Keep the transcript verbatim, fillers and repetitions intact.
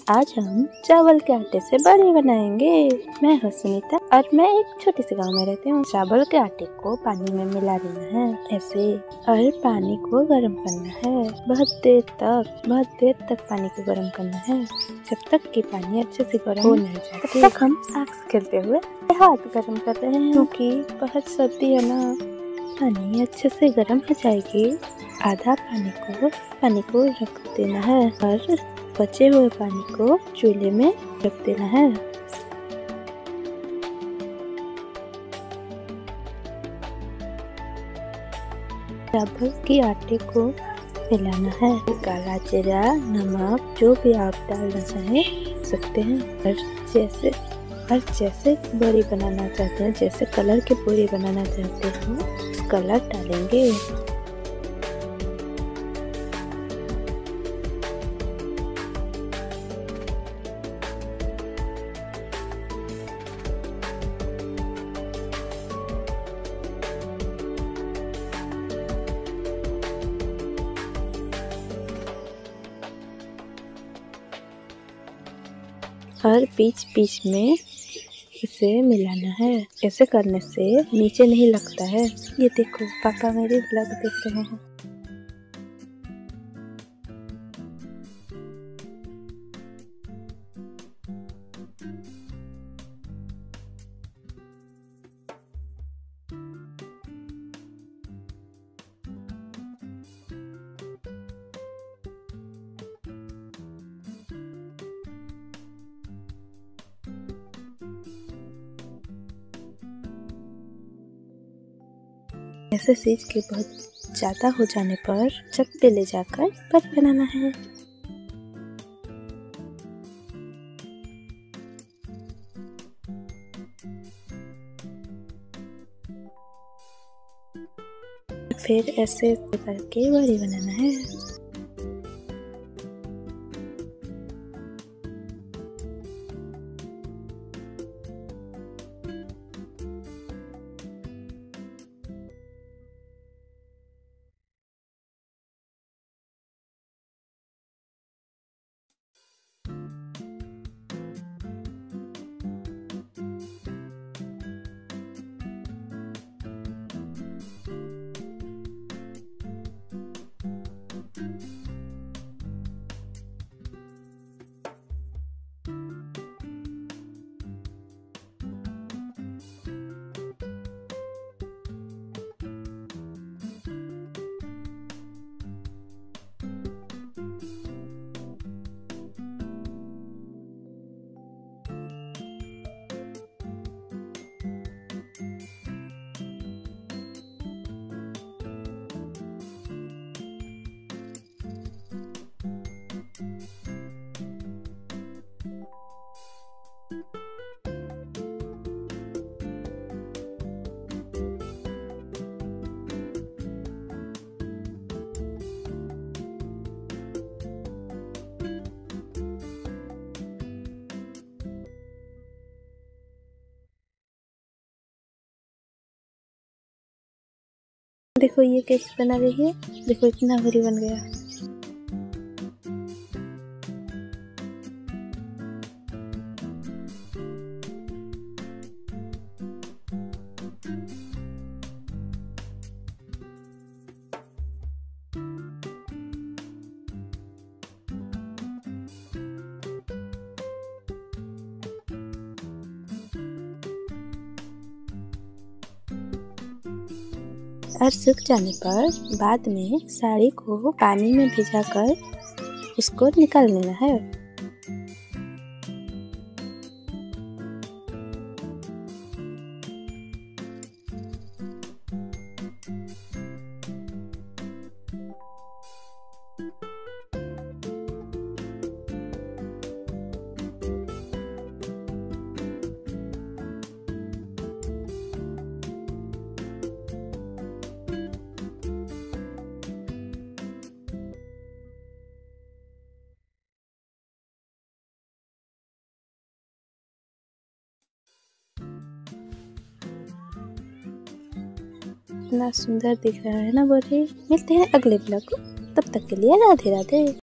आज हम चावल के आटे से बड़ी बनाएंगे। मैं हूँ सुनीता और मैं एक छोटे से गांव में रहती हूँ। चावल के आटे को पानी में मिला देना है ऐसे, और पानी को गर्म करना है बहुत देर तक बहुत देर तक पानी को गर्म करना है, जब तक कि पानी अच्छे से गर्म हो नहीं जाए। तब तक हम आग से खेलते हुए हाथ गर्म कर रहे हैं, क्योंकि बहुत सर्दी है ना। पानी अच्छे से गर्म हो जाएगी, आधा पानी को पानी को रख देना है और बचे हुए पानी को चूल्हे में रख देना है। चावल के आटे को मिलाना है। काला जीरा, नमक जो भी आप डालना चाहें सकते हैं। और जैसे और जैसे बड़ी बनाना चाहते हैं, जैसे कलर की पूरी बनाना चाहते हैं, कलर डालेंगे। और बीच बीच में इसे मिलाना है। ऐसे करने से नीचे नहीं लगता है। ये देखो, पापा मेरे ब्लॉग देख रहे हैं। ऐसे सीज के बहुत ज़्यादा हो जाने पर चक पे ले जाकर बड़ी बनाना है। फिर ऐसे करके बड़ी बनाना है। देखो ये कैसे बना रही है। देखो इतना बड़ी बन गया। और सूख जाने पर बाद में साड़ी को पानी में भिजाकर उसको निकाल लेना है। इतना सुंदर दिख रहा है ना। बोले मिलते हैं अगले ब्लॉग को, तब तक के लिए राधे राधे।